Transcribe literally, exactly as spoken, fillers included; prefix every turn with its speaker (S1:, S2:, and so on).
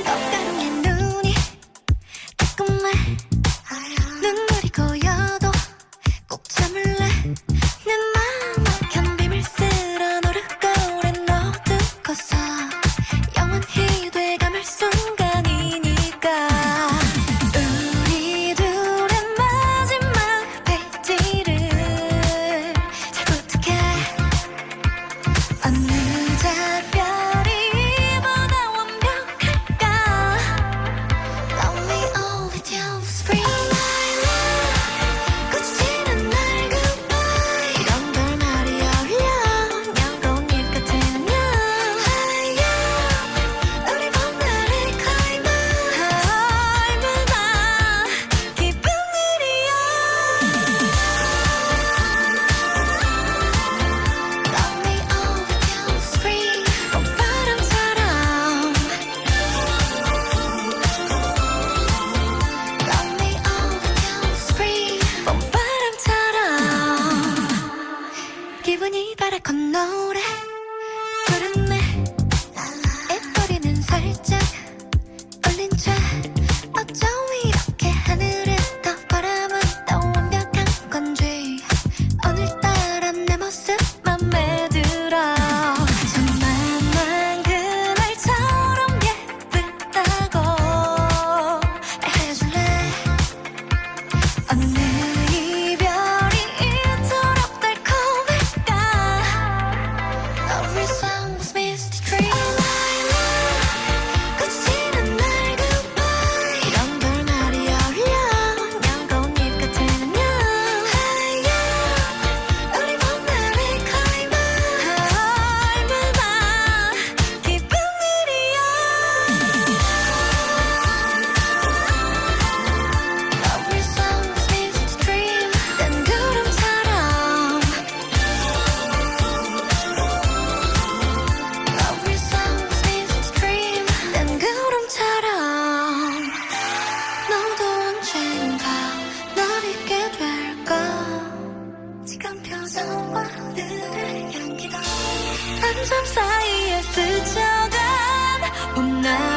S1: 꽃가루에 눈이 따끔해 눈물이 고여도 꼭 참을래 내 맘 막힌 비밀 쓸어 노르고 오랜 어둠 커서 영원히 돼감을 순간이니까 우리 둘의 마지막 페이지를 잘 부탁해 어느 작별이 보다 완벽할까 Love me all with you Spring my love 꽃이 지는 날 goodbye 이런 걸 말이 어울려 연꽃잎 같은 안녕 하얀 우리 봄날의 클라이막스 얼마나 기쁜 일이야 Love me all with you Spring 봄바람처럼 Love me all with you Spring 봄바람처럼 기분이 바랄건 노래 부르네 입꼬리는 살짝 올린 채 어쩜 이렇게 하늘은 더 바람은 더 완벽한 건지 오늘따라 내 모습 맘에 들어 정말 그날처럼 예쁘다고 말해줄래 어느 이별이 이토록 달콤할까 Love resembles misty dream My love 꽃이 지는 날 goodbye 이런 걸 말이 어울려 연꽃잎 같은 안녕 하얀 우리 봄날의 클라이막스 얼마나 기쁜 일이야 Love resembles misty dream 난 구름처럼 Love resembles misty dream 난 구름처럼 너도 언젠가 날 잊게 될까 지금 표정과 오늘의 향기도 한참 사이에 스쳐간 봄날